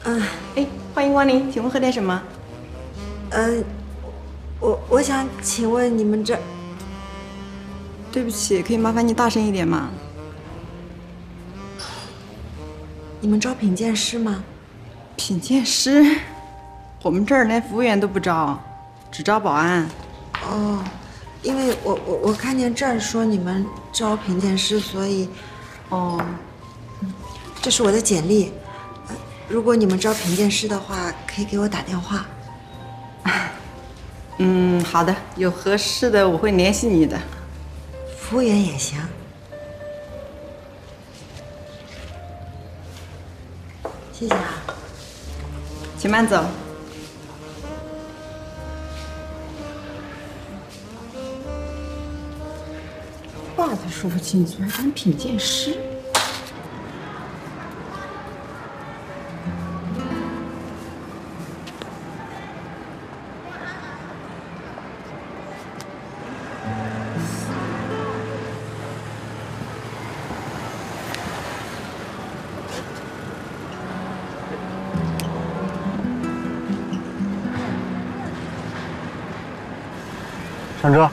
哎，欢迎光临，请问喝点什么？ 我想请问你们这…… 对不起，可以麻烦你大声一点吗？ 你们招品鉴师吗？ 品鉴师？我们这儿连服务员都不招，只招保安。 哦，因为我看见这儿说你们招品鉴师，所以…… 哦， 这是我的简历。如果你们招品鉴师的话，可以给我打电话。 好的，有合适的我会联系你的。 服务员也行。谢谢啊。 请慢走。话都说不清楚，还当品鉴师？ 上车。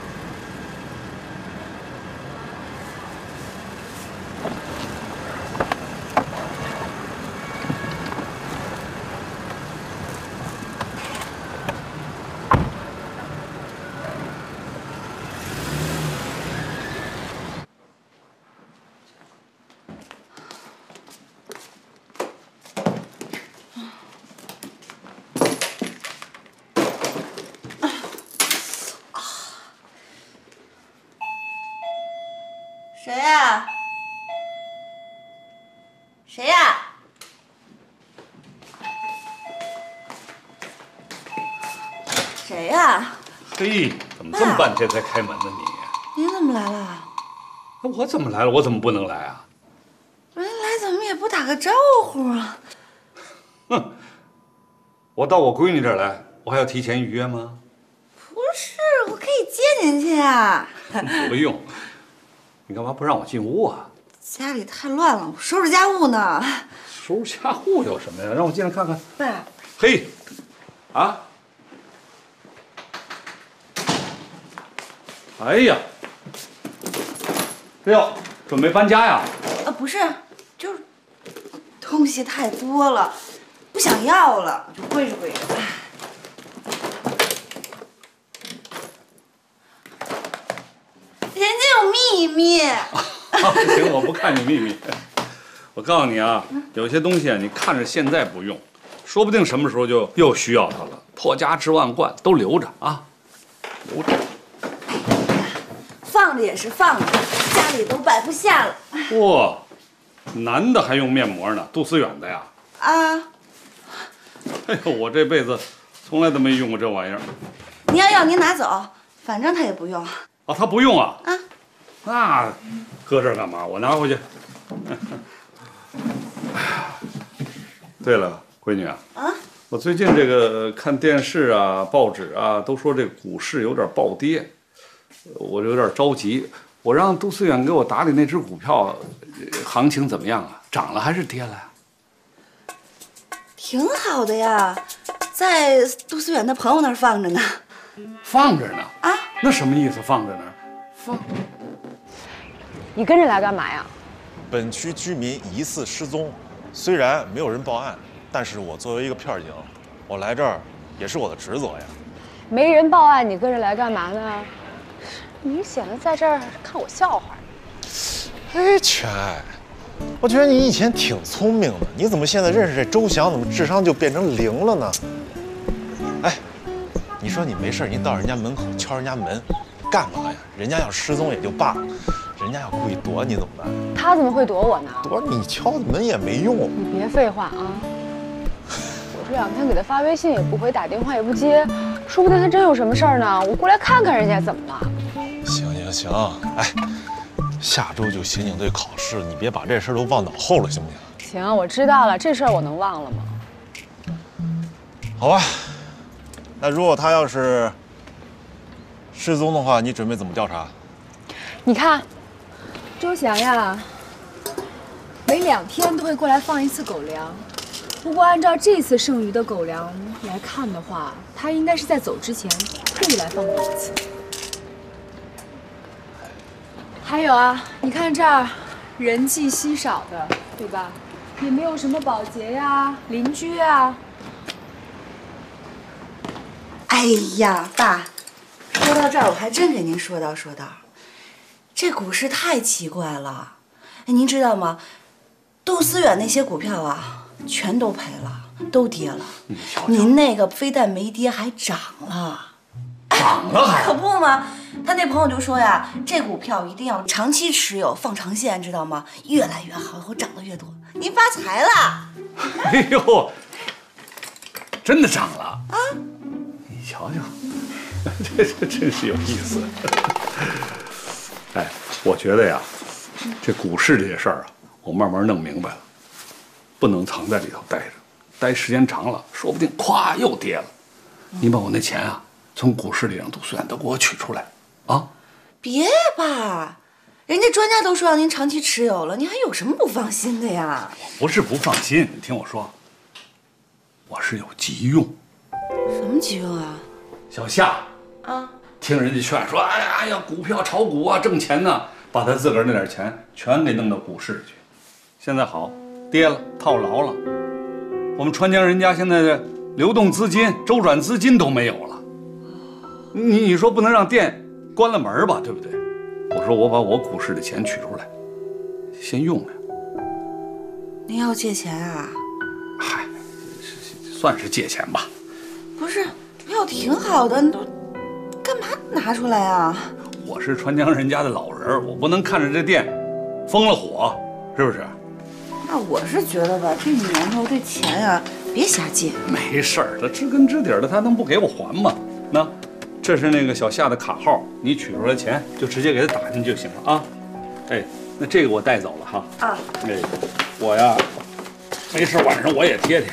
谁呀？谁呀？谁呀？ 嘿，怎么这么半天才开门呢你？ 您怎么来了？ 我怎么来了？我怎么不能来啊？ 您来怎么也不打个招呼啊？ 哼，我到我闺女这儿来，我还要提前预约吗？ 不是，我可以接您去啊。 不用，你干嘛不让我进屋啊？ 家里太乱了，我收拾家务呢。 收拾家务有什么呀？让我进来看看。 爸， 嘿，啊！哎呀，哎呦，准备搬家呀？ 不是，就是东西太多了，不想要了，就归置归置。人家有秘密。 行，我不看你秘密。我告诉你啊，有些东西啊，你看着现在不用，说不定什么时候就又需要它了。破家之万贯，都留着啊，留着。 放着也是放着，家里都摆不下了。 哇，男的还用面膜呢，杜思远的呀？ 啊！ 哎呦，我这辈子从来都没用过这玩意儿。 您要您拿走，反正他也不用。 啊，他不用啊？ 啊， 那搁这儿干嘛？我拿回去。对了，闺女啊，我最近这个看电视啊、报纸啊，都说这股市有点暴跌，我有点着急。我让杜思远给我打理那只股票，行情怎么样啊？涨了还是跌了呀？ 挺好的呀，在杜思远的朋友那儿放着呢。 放着呢？ 啊？ 那什么意思？放着呢？放？ 你跟着来干嘛呀？ 本区居民疑似失踪，虽然没有人报案，但是我作为一个片警，我来这儿也是我的职责呀。 没人报案，你跟着来干嘛呢？明显的在这儿看我笑话。 哎，全爱，我觉得你以前挺聪明的，你怎么现在认识这周翔，怎么智商就变成0了呢？哎，你说你没事，你到人家门口敲人家门，干嘛呀？人家要失踪也就罢了，人家要故意躲你怎么办？ 他怎么会躲我呢？ 躲你敲的门也没用。 你别废话啊！我这2天给他发微信也不回，打电话也不接，说不定他真有什么事儿呢。我过来看看人家怎么了。 行，哎，下周就刑警队考试，你别把这事儿都忘脑后了，行不行？ 行，我知道了，这事儿我能忘了吗？ 好吧，那如果他要是失踪的话，你准备怎么调查？ 你看，周翔呀，每2天都会过来放一次狗粮， 不过按照这次剩余的狗粮来看的话，他应该是在走之前特意来放过一次。还有啊，你看这儿人迹稀少的，对吧？也没有什么保洁呀、邻居啊。 哎呀，爸，说到这儿，我还真给您说道，这股市太奇怪了。哎，您知道吗？杜思远那些股票啊，全都赔了，都跌了。您那个非但没跌，还涨了。 涨了还？ 可不嘛！他那朋友就说呀，这股票一定要长期持有，放长线，知道吗？越来越好，以后涨得越多，您发财了。 哎呦，真的涨了啊！你瞧瞧，这真是有意思。哎，我觉得呀，这股市这些事儿啊，我慢慢弄明白了，不能藏在里头待着，待时间长了，说不定咵又跌了。你把我那钱啊，从股市里让杜思远都给我取出来，啊！ 别吧，人家专家都说让您长期持有了，您还有什么不放心的呀？ 我不是不放心，你听我说，我是有急用。 什么急用啊？ 小夏啊， 听人家劝说，哎呀，股票炒股啊，挣钱呢，把他自个儿那点钱全给弄到股市去。现在好，跌了，套牢了。我们川江人家现在的流动资金、周转资金都没有了。你说不能让店关了门吧，对不对？我说我把我股市的钱取出来，先用着。 您要借钱啊？ 嗨，算是借钱吧。 不是，要挺好的，你都干嘛拿出来啊？ 我是川江人家的老人，我不能看着这店封了火，是不是？ 那我是觉得吧，这年头这钱啊，别瞎借。 没事儿，他知根知底的，他能不给我还吗？那，这是那个小夏的卡号，你取出来钱就直接给他打进去就行了啊。哎，那这个我带走了哈。 啊。 哎，我呀，没事晚上我也贴贴。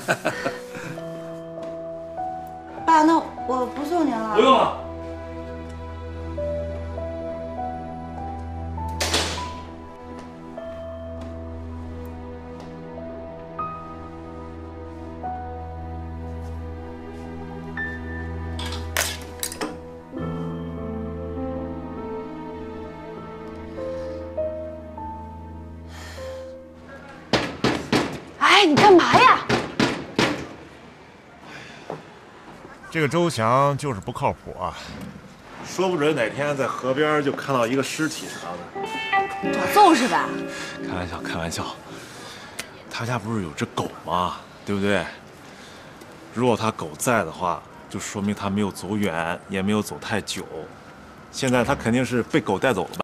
爸，那我不送您了。 不用了。 哎，你干嘛呀？ 这个周翔就是不靠谱啊，说不准哪天在河边就看到一个尸体啥的。 找揍是吧？ 开玩笑，开玩笑。他家不是有只狗吗？对不对？如果他狗在的话，就说明他没有走远，也没有走太久。现在他肯定是被狗带走了吧？